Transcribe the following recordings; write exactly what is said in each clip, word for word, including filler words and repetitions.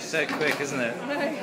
So quick, isn't it?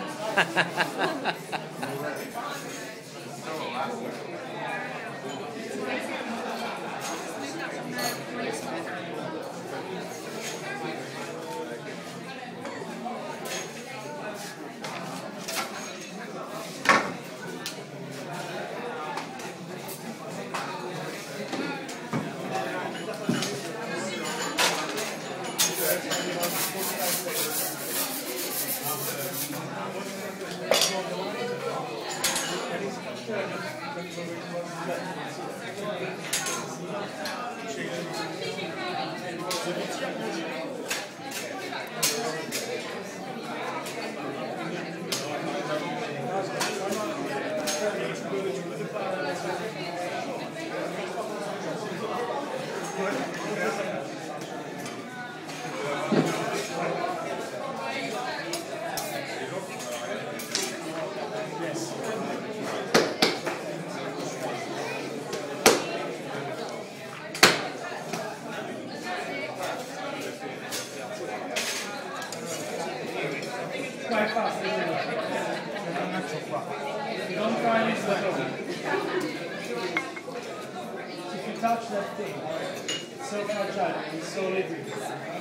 Quite fast, don't try and miss the ball. If you touch that thing, it's so fragile, it's so liquid.